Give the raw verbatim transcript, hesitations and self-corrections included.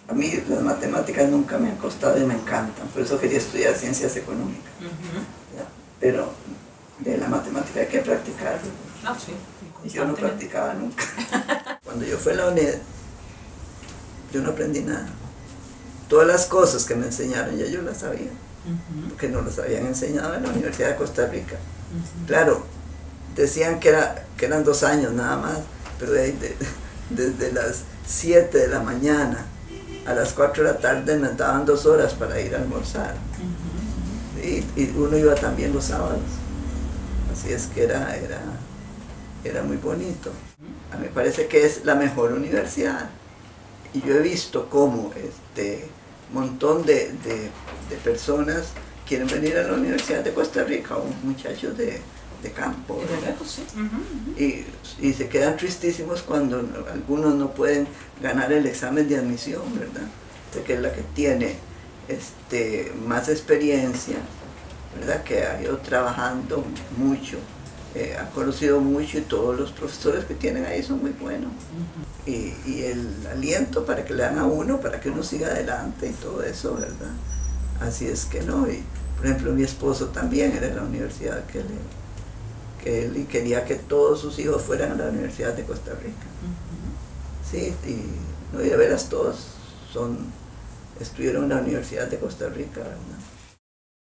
a mí las matemáticas nunca me han costado y me encantan, por eso quería estudiar ciencias económicas. Uh-huh. ¿Ya? Pero de la matemática hay que practicarlo. Ah, sí, y yo no practicaba nunca. Cuando yo fui a la U N E D, yo no aprendí nada. Todas las cosas que me enseñaron ya yo las sabía, uh-huh. porque no las habían enseñado en la Universidad de Costa Rica. Uh-huh. Claro, decían que, era, que eran dos años nada más, pero de, de, desde las siete de la mañana a las cuatro de la tarde nos daban dos horas para ir a almorzar. Uh-huh. y, y uno iba también los sábados. Así es que era, era, era muy bonito. A mí me parece que es la mejor universidad. Y yo he visto cómo este montón de, de, de personas quieren venir a la Universidad de Costa Rica, o muchachos de, de campo, ¿verdad? Sí. Uh-huh, uh-huh. y, y se quedan tristísimos cuando no, algunos no pueden ganar el examen de admisión, ¿verdad? De que es la que tiene este, más experiencia, ¿verdad? Que ha ido trabajando mucho, eh, ha conocido mucho, y todos los profesores que tienen ahí son muy buenos. Uh-huh. y, y el aliento para que le dan a uno, para que uno siga adelante y todo eso, ¿verdad? Así es que no. Y, por ejemplo, mi esposo también era en la universidad que, le, que él quería que todos sus hijos fueran a la Universidad de Costa Rica. Uh-huh. Sí, y, no, y de veras todos son, estuvieron en la Universidad de Costa Rica, ¿verdad?